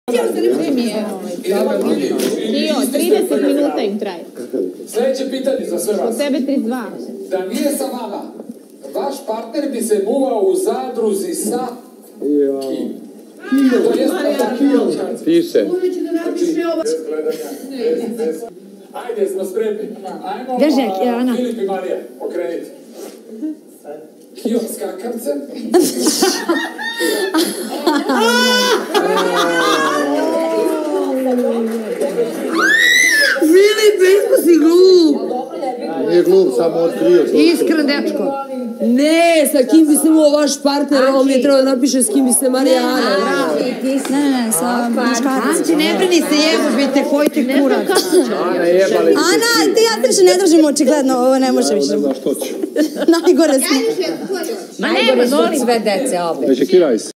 Kio, 30 minuta im traje. Sljedeće pitanje za sve vas. Kod tebe 32. Da nije sa vama, vaš partner bi se muvao u zadruzi sa kim? To jest Piše. Ajde, smo spremni. Ajmo, Filip i Marija, okrenite. Kio skakavce. Filip, isko si glup. Nije glup, samo otkrio. Iskren, dečko. Ne, sa kim bi se muo vaš partner, ovo mi je trebalo da napiše s kim bi se Marijana. Ne, sa muškarcem. Anči, ne brini se, jebite, koji ti kurac. Ana, ti ja se ne držimo očigledno, ovo ne može više. Znaš što ću. Najgore smo. Ma nema, Sve dece, obe. Ne čekiraj se.